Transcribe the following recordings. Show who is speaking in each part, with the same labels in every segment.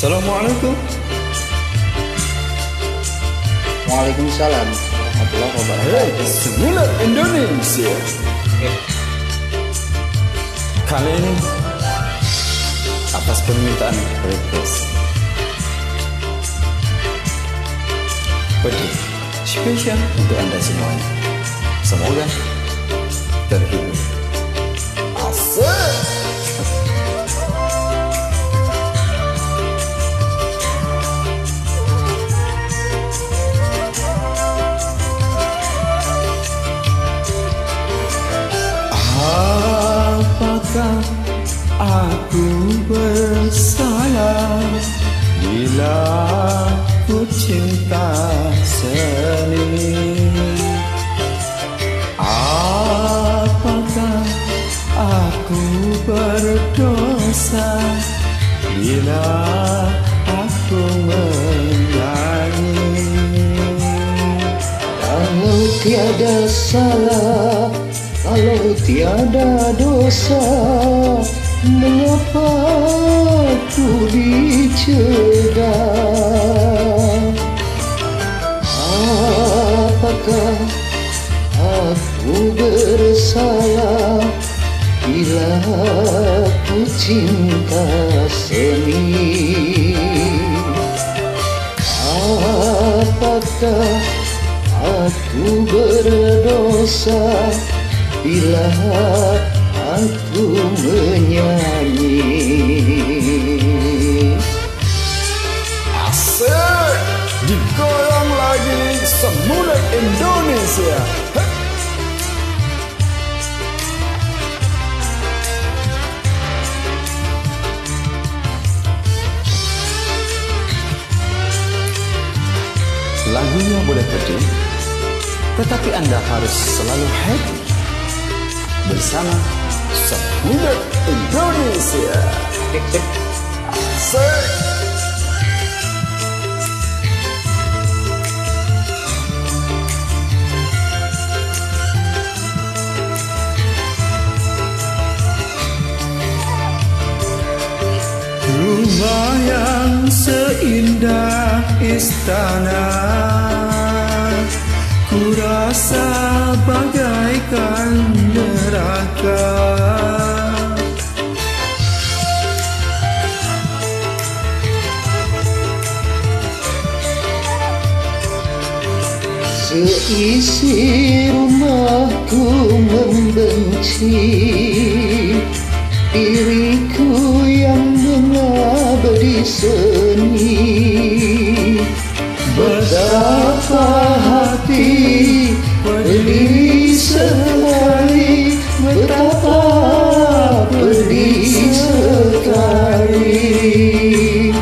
Speaker 1: Assalamualaikum.
Speaker 2: Waalaikumsalam warahmatullahi wabarakatuh.
Speaker 1: Semula Indonesia. Kali ini atas permintaan request pedih spesial untuk anda semuanya. Semoga terhibur. Asik. Apakah aku bersalah bila ku cinta seni? Apakah aku berdosa bila aku menyanyi?
Speaker 2: Kalau tiada salah, kalau tiada dosa, mengapa ku dicegah? Apakah aku bersalah bila ku cinta seni? Apakah aku berdosa bila aku menyanyi?
Speaker 1: Asik. Digoyang lagi Semula Indonesia. Lagunya boleh pedih, tetapi anda harus selalu happy bersama Semula Indonesia. Asik. Rumah yang seindah istana, ku rasa bagaikan neraka.
Speaker 2: Seisi rumahku membenci diriku yang mengabdi seni. Betapa hati pedih sekali, betapa pedih sekali.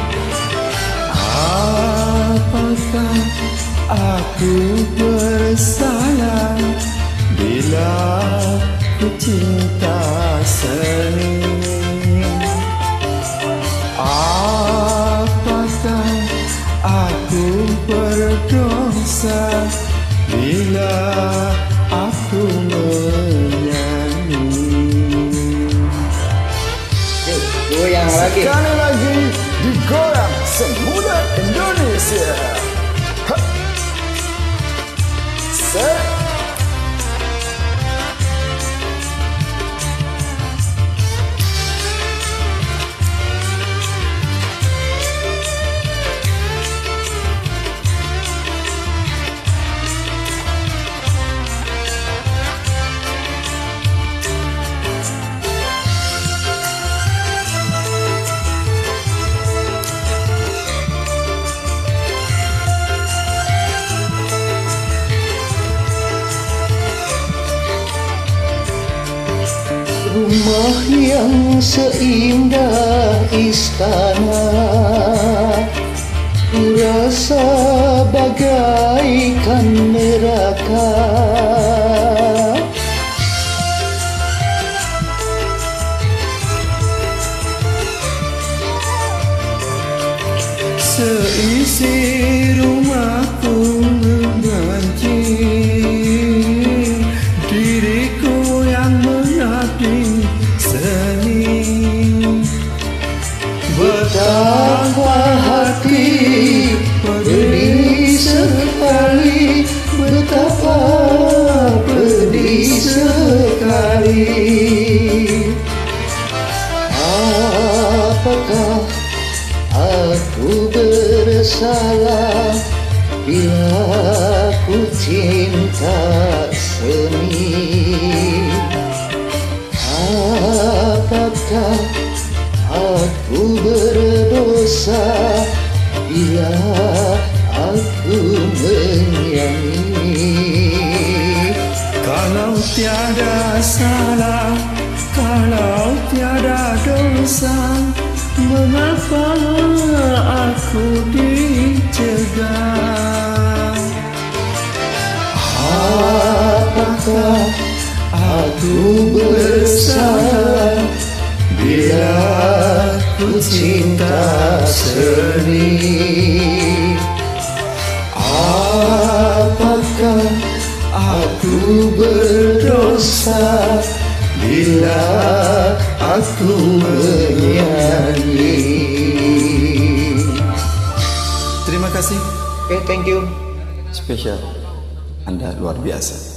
Speaker 1: Apakah aku bersalah bila ku cinta seni? Apakah aku berdosa bila aku menyanyi?
Speaker 2: Goyang lagi.
Speaker 1: Sekali lagi digoyang Semula Indonesia. Ha. Set.
Speaker 2: Rumah yang seindah istana, ku rasa bagaikan neraka.
Speaker 1: Seisi rumahku membenci diriku yang mengabdi seni.
Speaker 2: Betapa kembali. Apakah aku bersalah bila ku cinta seni? Apakah aku berdosa bila aku menyanyi?
Speaker 1: Kalau tiada salah, kalau tiada dosa, mengapa aku dicegah?
Speaker 2: Apakah aku bersalah bila ku cinta seni? Apakah aku berdosa bila aku menyanyi?
Speaker 1: Terima kasih.
Speaker 2: Okay, thank you.
Speaker 1: Spesial. Anda luar biasa.